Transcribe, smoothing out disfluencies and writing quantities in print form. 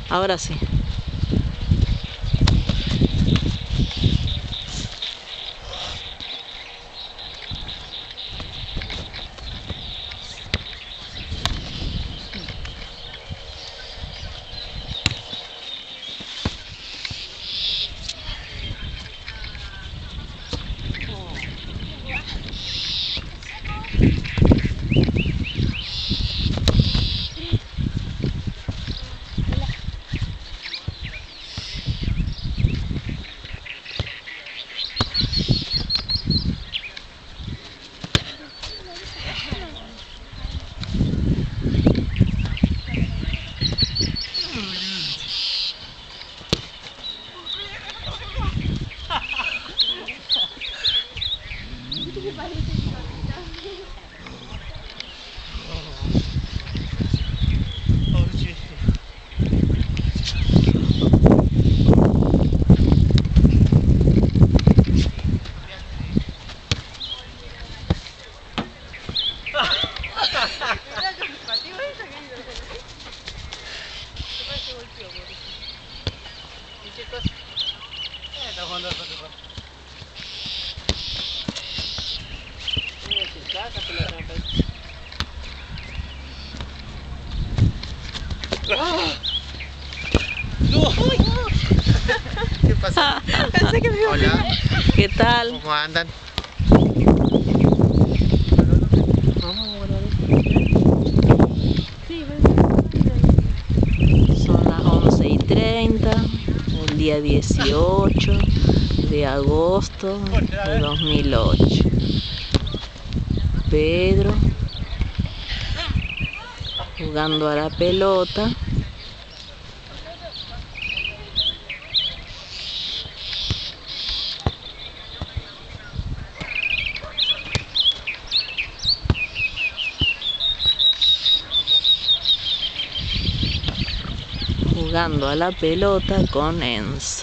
Ahora sí. ¿Qué pasa? Pensé que me iba a Hola, ¿qué tal? ¿cómo andan? Son las 11:30, el día 18 de agosto de 2008. Pedro jugando a la pelota. Jugando a la pelota con Enzo.